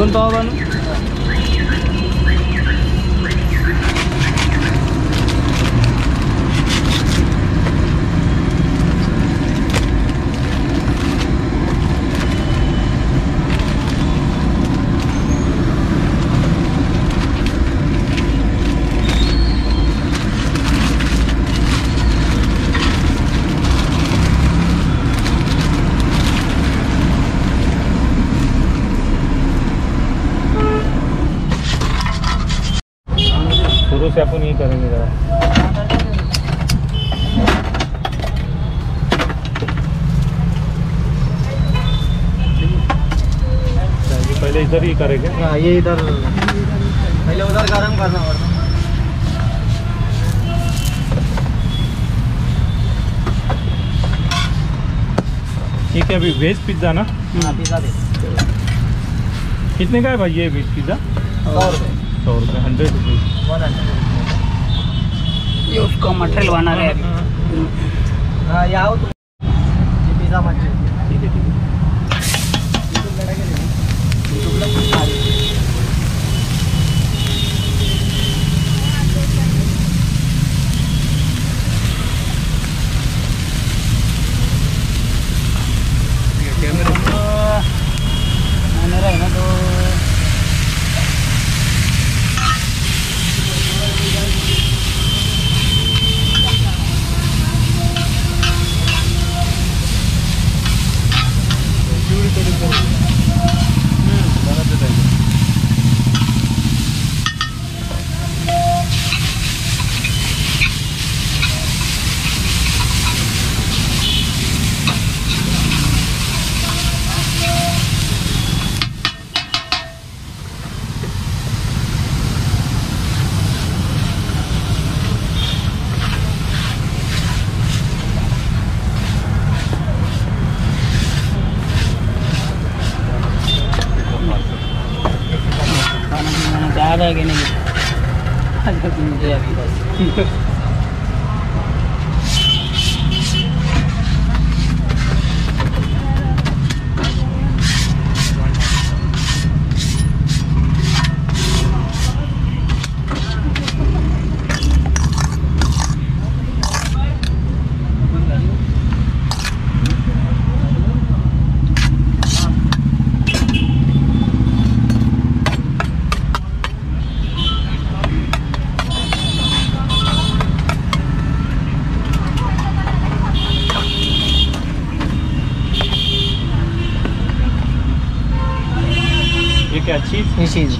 2 पाव बनू। शुरू से अपन यही करेंगे जरा। पहले इधर ही करेंगे। हाँ ये इधर पहले उधर गरम करना पड़ता। ठीक है, अभी वेज पिज्ज़ा ना? हाँ पिज़्ज़ा दे। कितने का है भाई ये वेज पिज़्ज़ा? 100 रुपये। 100 रुपये, 100 रुपीज़। ये उसका मटेरियल बना रहे हैं। हाँ ये आओ तुम, ये पिज़्ज़ा मटेरियल। ठीक है ठीक है। कैमरा है ना तो ज़्यादा कि नहीं मुझे अभी बस। क्या चीज़? ये चीज़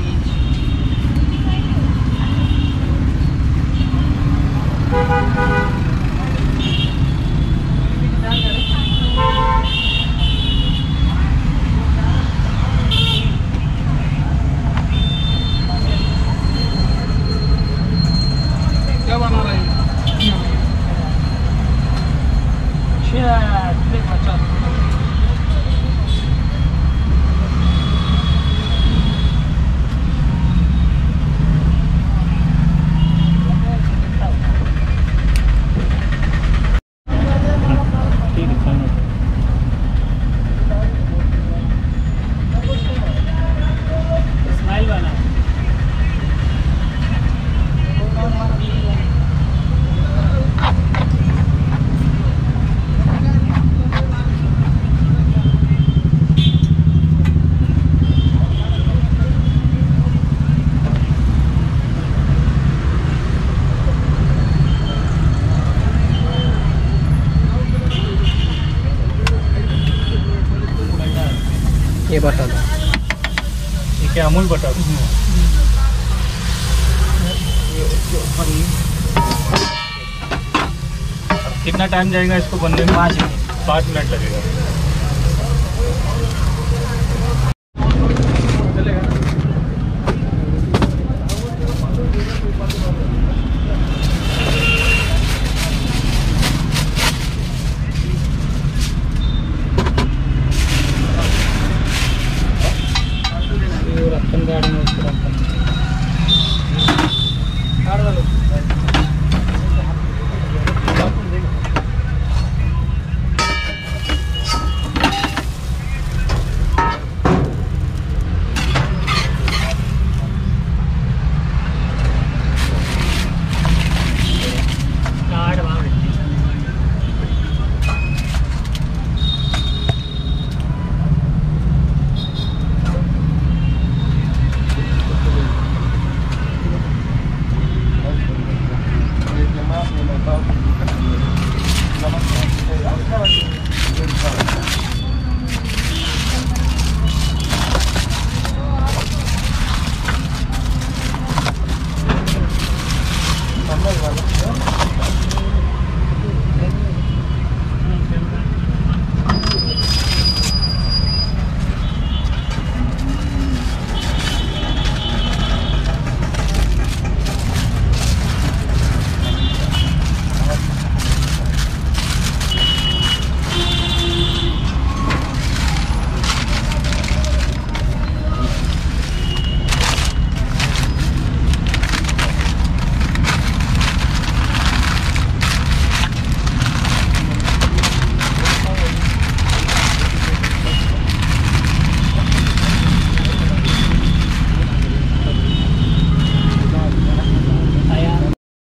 क्या बना रहे हैं? ये बटर, ये क्या अमूल बटर? कितना टाइम जाएगा इसको बनने में? 5 मिनट। 5 मिनट लगेगा।